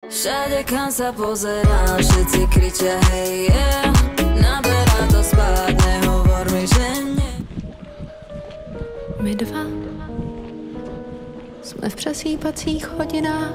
Všade kam sa pozerám, všetci kričia hej, yeah. Naberá to spát, nehovor mi, že nie. My dva jsme v přesýpacích hodinách.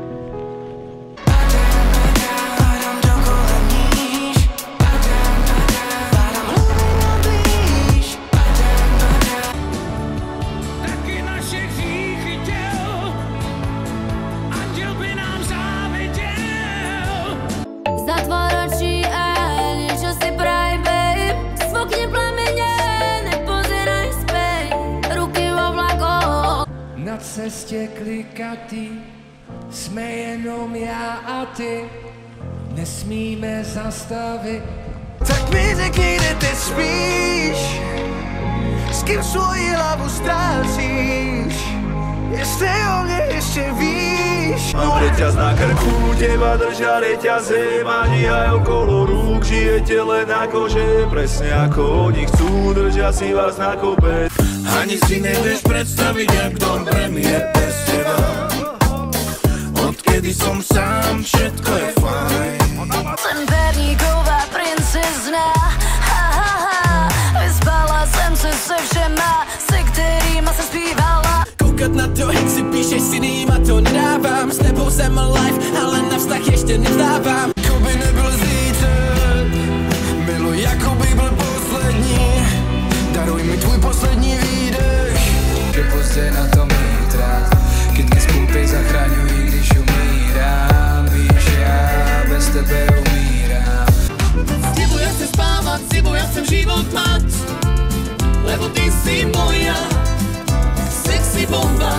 Na cestě klikatý jsme jenom já a ty, nesmíme zastavit. Tak mi řekni, kde ty spíš, s kým svoji hlavu ztrácíš, jestli o mě ještě víš. Mám reťaz na krku, teba držia reťaze, mania okolo rúk, žijete len na kože, presne ako oni chcú, držia si vás na kope. Ani si nevieš predstaviť, jak dobre mi je bez teba. Odkedy som sám, všetko je fajn. Jsem perníková princezna, ha, ha, ha. Vyspala jsem se všema, se kterýma jsem zpívala. Koukat na to, jak si píšeš s jinýma, to nedávám. S tebou jsem alive, ale na vztah ještě nevzdávám. Jakoby nebyl zítřek, miluj, jakoby byl poslední. Daruj mi tvůj poslední výdech. Je pozdě na to mít rád, keď mi spúty zachraňují, když umírám. Víš, já bez tebe umírám. S tebou ja chcem spávať, s tebou ja chcem život mať, lebo ty si moja sexy bomba.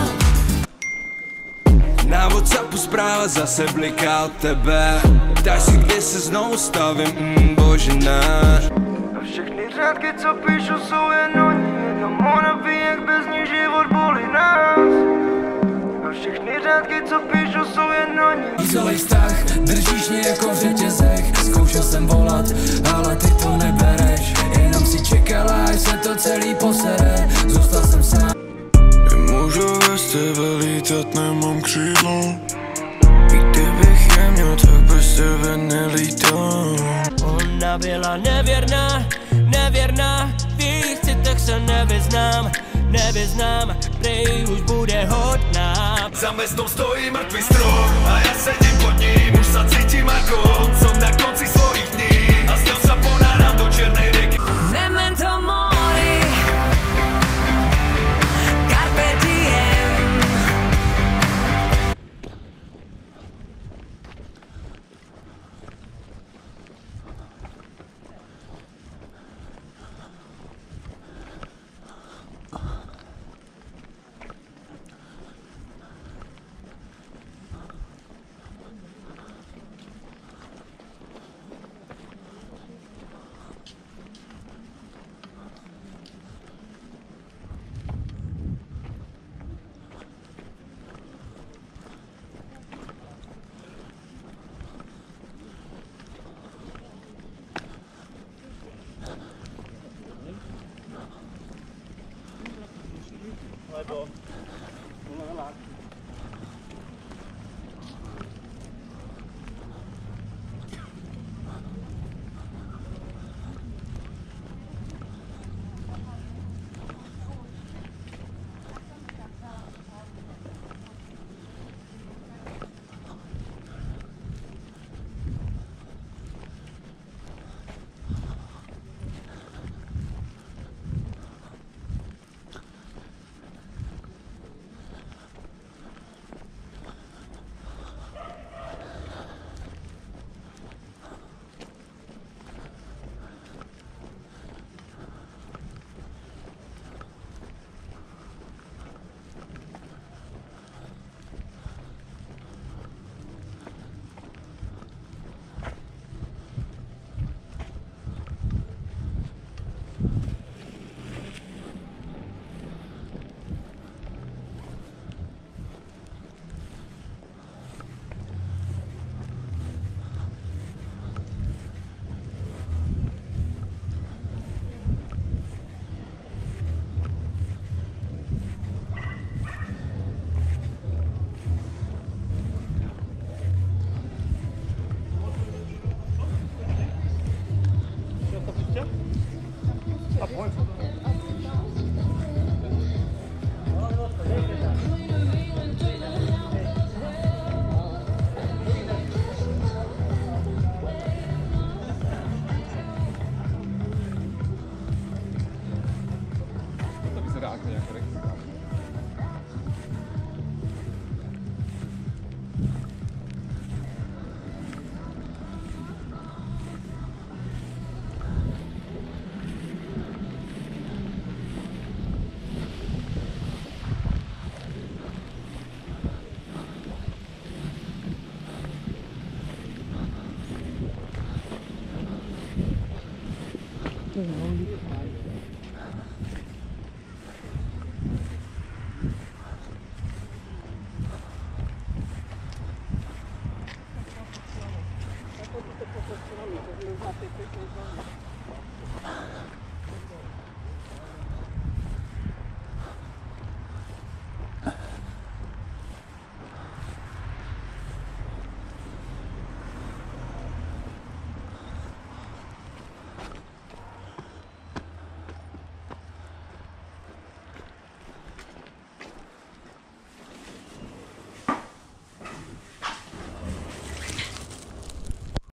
Na WhatsAppu správa zase bliká od tebe. Ptáš si, kde se znovu stavím, bože ne. A všechny řádky, co píšu, jsou jen o ní. Jenom ona ví, jak bez ní život bolí nás. A všechny řádky, co píšu, jsou jen o ní. Celý vztah držíš mě jako v řetězech. Zkoušel jsem volat, ale ty to nebereš. Jenom si čekala, až se to celý posere. Zůstal jsem sám. Můžu bez tebe lítat, nemám křídlo. I kdybych je měl, tak bez tebe nelítám. Ona byla nevěrná, nevěrná, v jejich citech se nevyznám, nevyznám, prej už bude hodná. Za mestom stojí mŕtvý strom a ja sedím pod ním, už sa cítim ako som na konci svojich dní a s ňou sa ponárám do čiernej rieky. Memento mori, carpe diem.